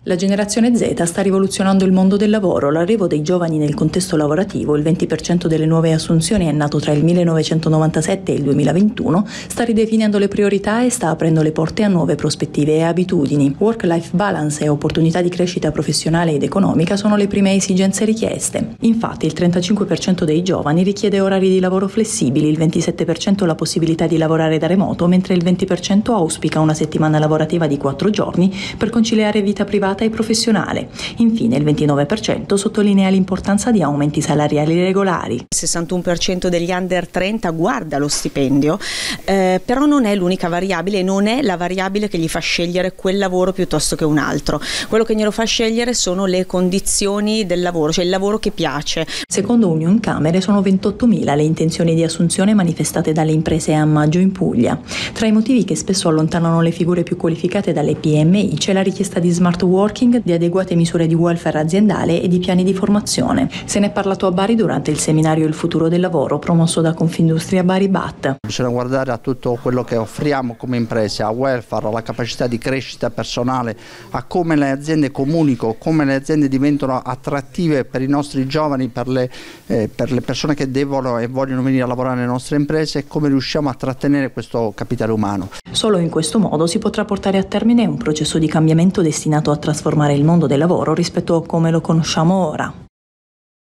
La generazione Z sta rivoluzionando il mondo del lavoro. L'arrivo dei giovani nel contesto lavorativo, il 20% delle nuove assunzioni è nato tra il 1997 e il 2021, sta ridefinendo le priorità e sta aprendo le porte a nuove prospettive e abitudini. Work-life balance e opportunità di crescita professionale ed economica sono le prime esigenze richieste. Infatti il 35% dei giovani richiede orari di lavoro flessibili, il 27% la possibilità di lavorare da remoto, mentre il 20% auspica una settimana lavorativa di 4 giorni per conciliare vita privata e professionale. Infine il 29% sottolinea l'importanza di aumenti salariali regolari. Il 61% degli under 30 guarda lo stipendio, però non è l'unica variabile, non è la variabile che gli fa scegliere quel lavoro piuttosto che un altro. Quello che glielo fa scegliere sono le condizioni del lavoro, cioè il lavoro che piace. Secondo Unioncamere sono 28.000 le intenzioni di assunzione manifestate dalle imprese a maggio in Puglia. Tra i motivi che spesso allontanano le figure più qualificate dalle PMI c'è la richiesta di smart working, di adeguate misure di welfare aziendale e di piani di formazione. Se ne è parlato a Bari durante il seminario Il futuro del lavoro promosso da Confindustria Bari BAT. Bisogna guardare a tutto quello che offriamo come imprese, a welfare, alla capacità di crescita personale, a come le aziende comunicano, come le aziende diventano attrattive per i nostri giovani, per le persone che devono e vogliono venire a lavorare nelle nostre imprese, e come riusciamo a trattenere questo capitale umano. Solo in questo modo si potrà portare a termine un processo di cambiamento destinato a trasformare il mondo del lavoro rispetto a come lo conosciamo ora.